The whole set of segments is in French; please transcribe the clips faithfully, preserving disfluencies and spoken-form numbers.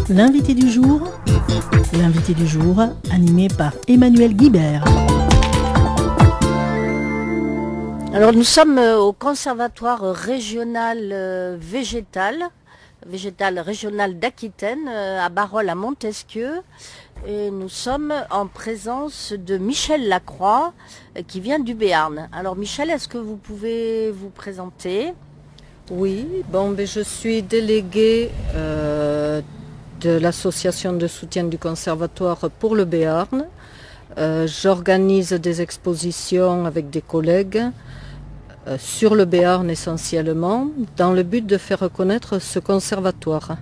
L'invité du jour, l'invité du jour, animé par Emmanuel Guibert. Alors nous sommes au conservatoire régional végétal, végétal régional d'Aquitaine, à Barol à Montesquieu. Et nous sommes en présence de Michel Lacroix, qui vient du Béarn. Alors Michel, est-ce que vous pouvez vous présenter ? Oui, bon, ben, je suis déléguée euh, de l'association de soutien du conservatoire pour le Béarn. Euh, j'organise des expositions avec des collègues euh, sur le Béarn essentiellement, dans le but de faire reconnaître ce conservatoire.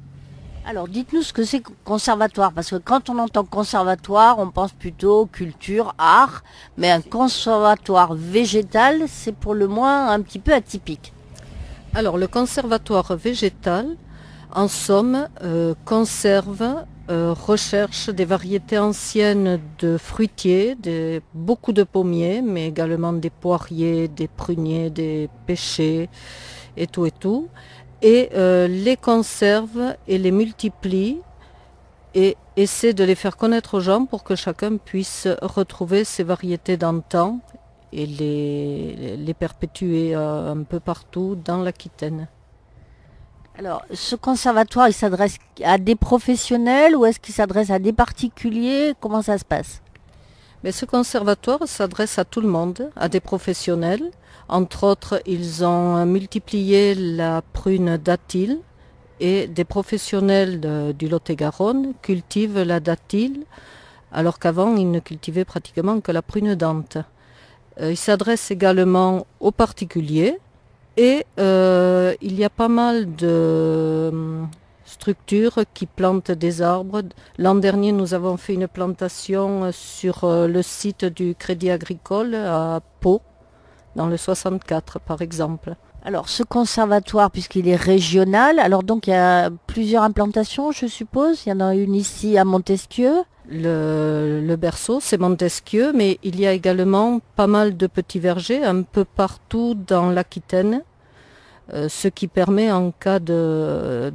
Alors dites-nous ce que c'est que conservatoire, parce que quand on entend conservatoire, on pense plutôt culture, art, mais un conservatoire végétal, c'est pour le moins un petit peu atypique. Alors le conservatoire végétal, en somme, euh, conserve, euh, recherche des variétés anciennes de fruitiers, des, beaucoup de pommiers, mais également des poiriers, des pruniers, des pêchers et tout et tout, et euh, les conserve et les multiplie et essaie de les faire connaître aux gens pour que chacun puisse retrouver ces variétés d'antan et les, les perpétuer euh, un peu partout dans l'Aquitaine. Alors, ce conservatoire, il s'adresse à des professionnels ou est-ce qu'il s'adresse à des particuliers? Comment ça se passe? Mais ce conservatoire s'adresse à tout le monde, à des professionnels. Entre autres, ils ont multiplié la prune datyle et des professionnels de, du Lot-et-Garonne cultivent la datyle, alors qu'avant, ils ne cultivaient pratiquement que la prune dente. Il s'adresse également aux particuliers et euh, il y a pas mal de euh, structures qui plantent des arbres. L'an dernier, nous avons fait une plantation sur euh, le site du Crédit Agricole à Pau, dans le soixante-quatre par exemple. Alors ce conservatoire, puisqu'il est régional, alors donc il y a plusieurs implantations, je suppose. Il y en a une ici à Montesquieu. Le, le berceau, c'est Montesquieu, mais il y a également pas mal de petits vergers un peu partout dans l'Aquitaine, euh, ce qui permet en cas de,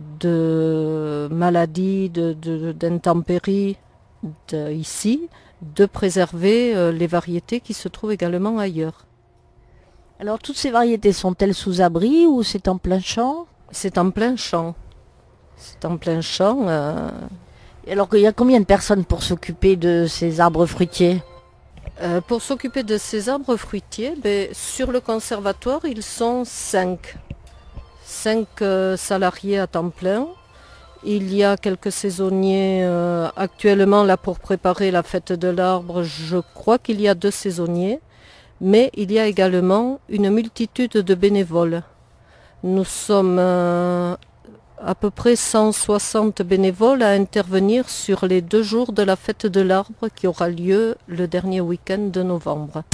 de maladie, de, de, d'intempéries de, ici, de préserver euh, les variétés qui se trouvent également ailleurs. Alors toutes ces variétés sont-elles sous abri ou c'est en plein champ? C'est en plein champ. C'est en plein champ. Euh... Et alors il y a combien de personnes pour s'occuper de ces arbres fruitiers? euh, Pour s'occuper de ces arbres fruitiers, ben, sur le conservatoire, ils sont cinq. Cinq euh, salariés à temps plein. Il y a quelques saisonniers euh, actuellement là pour préparer la fête de l'arbre. Je crois qu'il y a deux saisonniers. Mais il y a également une multitude de bénévoles. Nous sommes euh, à peu près cent soixante bénévoles à intervenir sur les deux jours de la fête de l'arbre qui aura lieu le dernier week-end de novembre.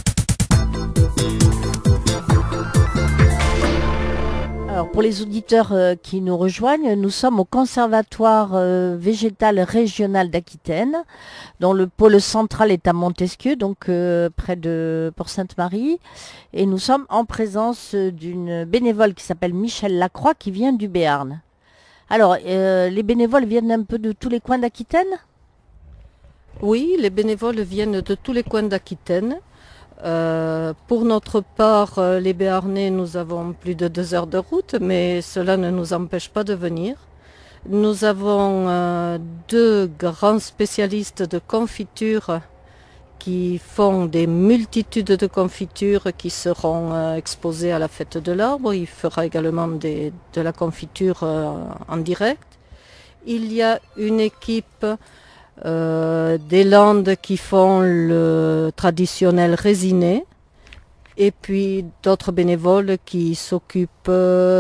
Alors pour les auditeurs euh, qui nous rejoignent, nous sommes au conservatoire euh, végétal régional d'Aquitaine, dont le pôle central est à Montesquieu, donc euh, près de Port-Sainte-Marie. Et nous sommes en présence d'une bénévole qui s'appelle Michel Lacroix, qui vient du Béarn. Alors, euh, les bénévoles viennent un peu de tous les coins d'Aquitaine? Oui, les bénévoles viennent de tous les coins d'Aquitaine. Euh, pour notre part, euh, les Béarnais, nous avons plus de deux heures de route, mais cela ne nous empêche pas de venir. Nous avons euh, deux grands spécialistes de confiture qui font des multitudes de confitures qui seront euh, exposées à la fête de l'arbre. Il fera également des, de la confiture euh, en direct. Il y a une équipe Euh, des Landes qui font le traditionnel résiné et puis d'autres bénévoles qui s'occupent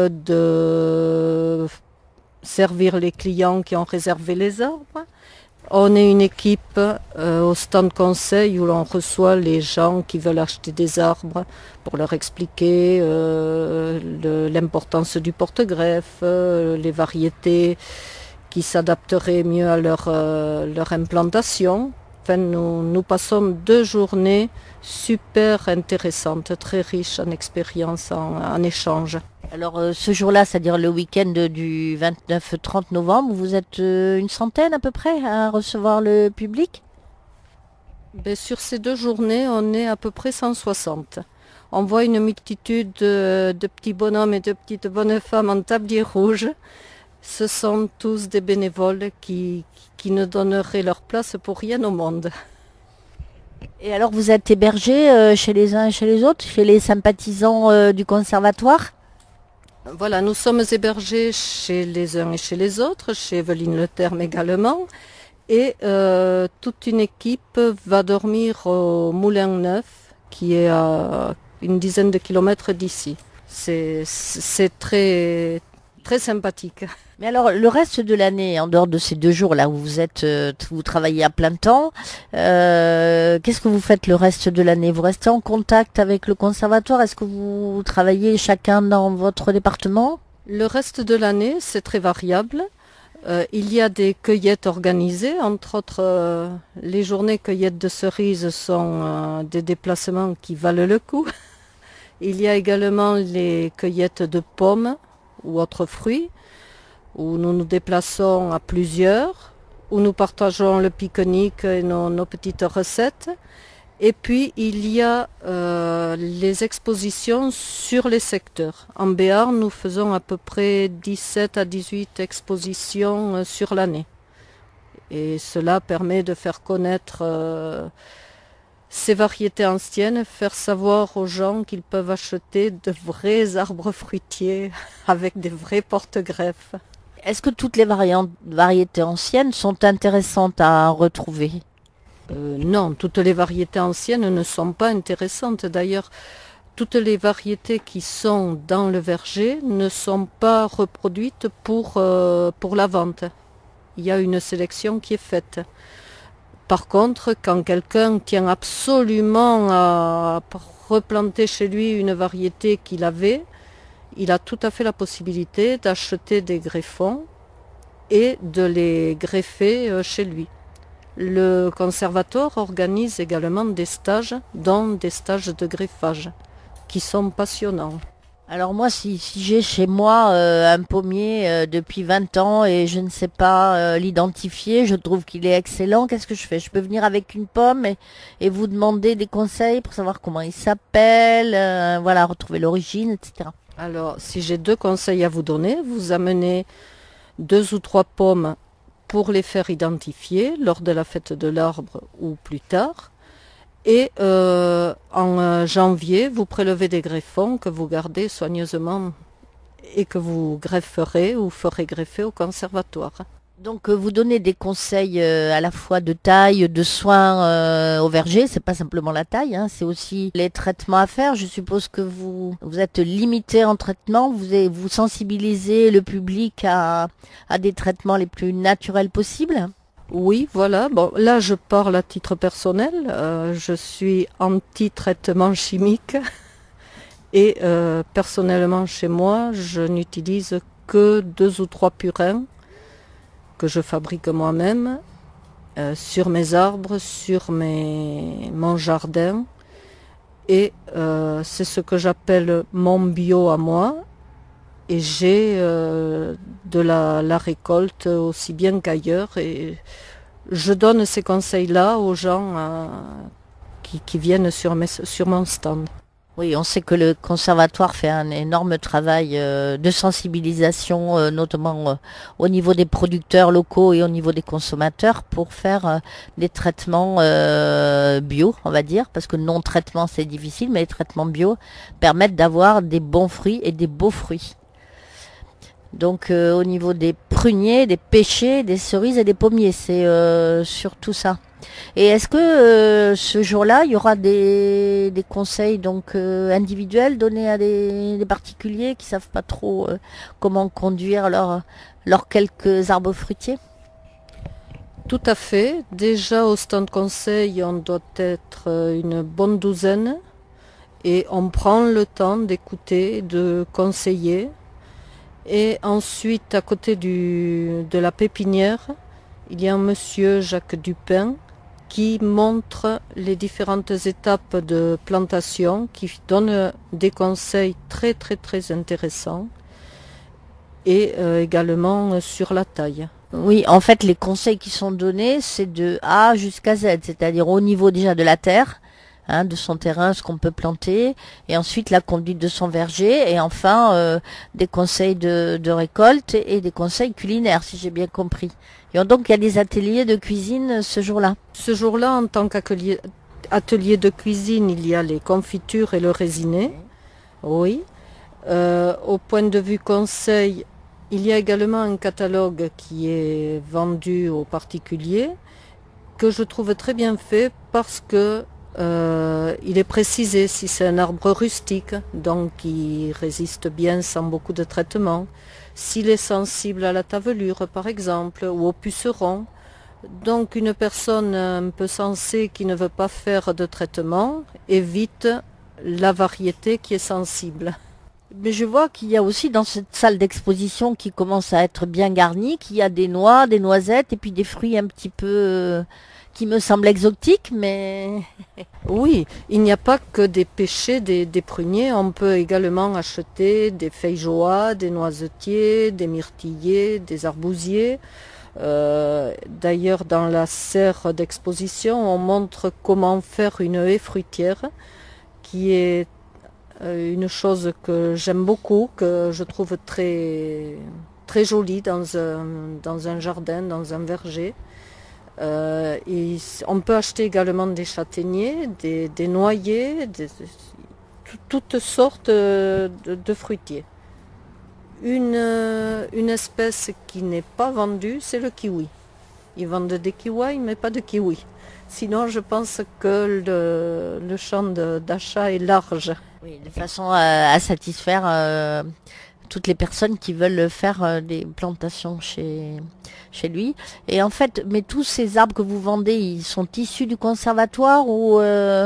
de servir les clients qui ont réservé les arbres. On est une équipe euh, au stand conseil où l'on reçoit les gens qui veulent acheter des arbres pour leur expliquer euh, le, l'importance du porte-greffe, euh, les variétés qui s'adapteraient mieux à leur, euh, leur implantation. Enfin, nous, nous passons deux journées super intéressantes, très riches en expériences, en, en échanges. Alors euh, ce jour-là, c'est-à-dire le week-end du vingt-neuf trente novembre, vous êtes euh, une centaine à peu près à recevoir le public? Ben, sur ces deux journées, on est à peu près cent soixante. On voit une multitude de, de petits bonhommes et de petites bonnes femmes en tablier rouge. Ce sont tous des bénévoles qui, qui ne donneraient leur place pour rien au monde. Et alors vous êtes hébergés euh, chez les uns et chez les autres, chez les sympathisants euh, du conservatoire? Voilà, nous sommes hébergés chez les uns et chez les autres, chez Evelyne Le Terme également. Et euh, toute une équipe va dormir au Moulin Neuf, qui est à une dizaine de kilomètres d'ici. C'est c'est très, très sympathique. Mais alors le reste de l'année, en dehors de ces deux jours là où vous êtes, euh, vous travaillez à plein temps, euh, qu'est-ce que vous faites le reste de l'année? Vous restez en contact avec le conservatoire? Est-ce que vous travaillez chacun dans votre département? Le reste de l'année, c'est très variable. Euh, il y a des cueillettes organisées, entre autres euh, les journées cueillettes de cerises sont euh, des déplacements qui valent le coup. Il y a également les cueillettes de pommes ou autres fruits, où nous nous déplaçons à plusieurs, où nous partageons le pique-nique et nos, nos petites recettes. Et puis il y a euh, les expositions sur les secteurs. En Béarn, nous faisons à peu près dix-sept à dix-huit expositions euh, sur l'année. Et cela permet de faire connaître euh, ces variétés anciennes, faire savoir aux gens qu'ils peuvent acheter de vrais arbres fruitiers avec des vrais porte-greffes. Est-ce que toutes les variantes, variétés anciennes sont intéressantes à retrouver? Euh, non, toutes les variétés anciennes ne sont pas intéressantes. D'ailleurs, toutes les variétés qui sont dans le verger ne sont pas reproduites pour, euh, pour la vente. Il y a une sélection qui est faite. Par contre, quand quelqu'un tient absolument à replanter chez lui une variété qu'il avait, il a tout à fait la possibilité d'acheter des greffons et de les greffer euh, chez lui. Le conservatoire organise également des stages, dont des stages de greffage, qui sont passionnants. Alors moi, si, si j'ai chez moi euh, un pommier euh, depuis vingt ans et je ne sais pas euh, l'identifier, je trouve qu'il est excellent, qu'est-ce que je fais? Je peux venir avec une pomme et, et vous demander des conseils pour savoir comment il s'appelle, euh, voilà, retrouver l'origine, et cetera. Alors, si j'ai deux conseils à vous donner, vous amenez deux ou trois pommes pour les faire identifier lors de la fête de l'arbre ou plus tard. Et euh, en euh, janvier, vous prélevez des greffons que vous gardez soigneusement et que vous grefferez ou ferez greffer au conservatoire. Donc euh, vous donnez des conseils euh, à la fois de taille, de soins euh, au verger, c'est pas simplement la taille, hein, c'est aussi les traitements à faire. Je suppose que vous, vous êtes limité en traitement, vous, vous sensibilisez le public à, à des traitements les plus naturels possibles. Oui, voilà. Bon, là, je parle à titre personnel. Euh, je suis anti-traitement chimique et euh, personnellement, chez moi, je n'utilise que deux ou trois purins que je fabrique moi-même euh, sur mes arbres, sur mes, mon jardin. Et euh, c'est ce que j'appelle mon bio à moi. Et j'ai euh, de la, la récolte aussi bien qu'ailleurs. Et je donne ces conseils-là aux gens euh, qui, qui viennent sur, mes, sur mon stand. Oui, on sait que le conservatoire fait un énorme travail euh, de sensibilisation, euh, notamment euh, au niveau des producteurs locaux et au niveau des consommateurs, pour faire euh, des traitements euh, bio, on va dire, parce que non-traitement c'est difficile, mais les traitements bio permettent d'avoir des bons fruits et des beaux fruits. Donc euh, au niveau des pruniers, des pêchers, des cerises et des pommiers, c'est euh, surtout ça. Et est-ce que euh, ce jour-là, il y aura des, des conseils donc euh, individuels donnés à des, des particuliers qui savent pas trop euh, comment conduire leurs leurs quelques arbres fruitiers? Tout à fait. Déjà au stand conseil, on doit être une bonne douzaine et on prend le temps d'écouter, de conseiller. Et ensuite, à côté du, de la pépinière, il y a un monsieur, Jacques Dupin, qui montre les différentes étapes de plantation, qui donne des conseils très très très intéressants et euh, également sur la taille. Oui, en fait, les conseils qui sont donnés, c'est de A jusqu'à Z, c'est-à-dire au niveau déjà de la terre, hein, de son terrain, ce qu'on peut planter, et ensuite la conduite de son verger, et enfin euh, des conseils de, de récolte et des conseils culinaires, si j'ai bien compris. Et donc, il y a des ateliers de cuisine ce jour-là. Ce jour-là, en tant qu'atelier atelier de cuisine, il y a les confitures et le raisiné. Oui. Euh, au point de vue conseil, il y a également un catalogue qui est vendu aux particuliers, que je trouve très bien fait parce que euh, il est précisé si c'est un arbre rustique, donc il résiste bien sans beaucoup de traitement, s'il est sensible à la tavelure par exemple, ou au puceron. Donc une personne un peu sensée qui ne veut pas faire de traitement évite la variété qui est sensible. Mais je vois qu'il y a aussi dans cette salle d'exposition qui commence à être bien garnie, qu'il y a des noix, des noisettes et puis des fruits un petit peu euh, qui me semblent exotiques, mais... Oui, il n'y a pas que des pêchers, des, des pruniers, on peut également acheter des feijoas, des noisetiers, des myrtillers, des arbousiers. Euh, D'ailleurs, dans la serre d'exposition, on montre comment faire une haie fruitière, qui est une chose que j'aime beaucoup, que je trouve très, très jolie dans un, dans un jardin, dans un verger. Euh, et on peut acheter également des châtaigniers, des, des noyers, des, toutes sortes de, de fruitiers. Une, une espèce qui n'est pas vendue, c'est le kiwi. Ils vendent des kiwis, mais pas de kiwi. Sinon, je pense que le, le champ d'achat est large. Oui, de façon à, à satisfaire euh, toutes les personnes qui veulent faire euh, des plantations chez, chez lui. Et en fait, mais tous ces arbres que vous vendez, ils sont issus du conservatoire ou, euh,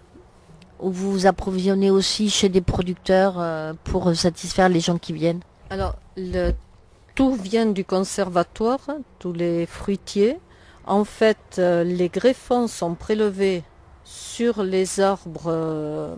ou vous vous approvisionnez aussi chez des producteurs euh, pour satisfaire les gens qui viennent? Alors, le, tout vient du conservatoire, tous les fruitiers. En fait, euh, les greffons sont prélevés sur les arbres euh,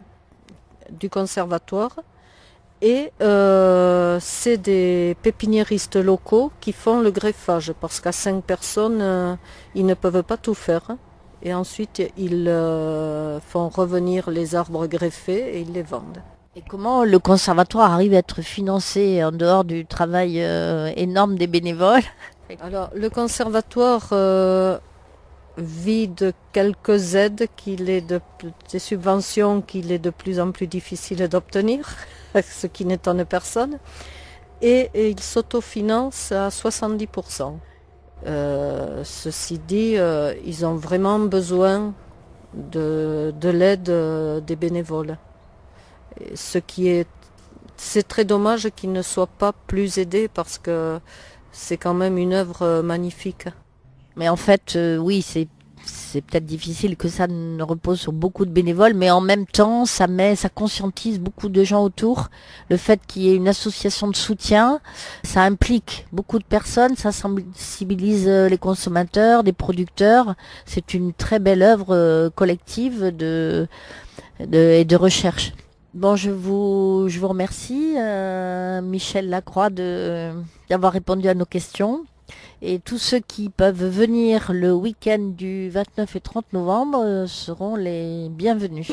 du conservatoire et euh, c'est des pépiniéristes locaux qui font le greffage parce qu'à cinq personnes, euh, ils ne peuvent pas tout faire. Et ensuite, ils euh, font revenir les arbres greffés et ils les vendent. Et comment le conservatoire arrive à être financé en dehors du travail euh, énorme des bénévoles? Alors, le conservatoire euh, vit de quelques aides, qu'il est de, des subventions qu'il est de plus en plus difficile d'obtenir, ce qui n'étonne personne, et, et il s'autofinance à soixante-dix pour cent. Euh, ceci dit, euh, ils ont vraiment besoin de, de l'aide euh, des bénévoles. Et ce qui est, c'est très dommage qu'ils ne soient pas plus aidés parce que c'est quand même une œuvre magnifique. Mais en fait, euh, oui, c'est c'est peut-être difficile que ça ne repose sur beaucoup de bénévoles, mais en même temps, ça met, ça conscientise beaucoup de gens autour. Le fait qu'il y ait une association de soutien, ça implique beaucoup de personnes, ça sensibilise les consommateurs, les producteurs. C'est une très belle œuvre euh, collective de, de, et de recherche. Bon, je vous, je vous remercie, euh, Michel Lacroix, de, d'avoir répondu à nos questions. Et tous ceux qui peuvent venir le week-end du vingt-neuf et trente novembre euh, seront les bienvenus.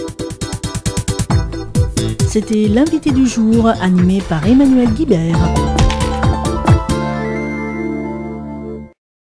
C'était l'invité du jour, animé par Emmanuel Guibert.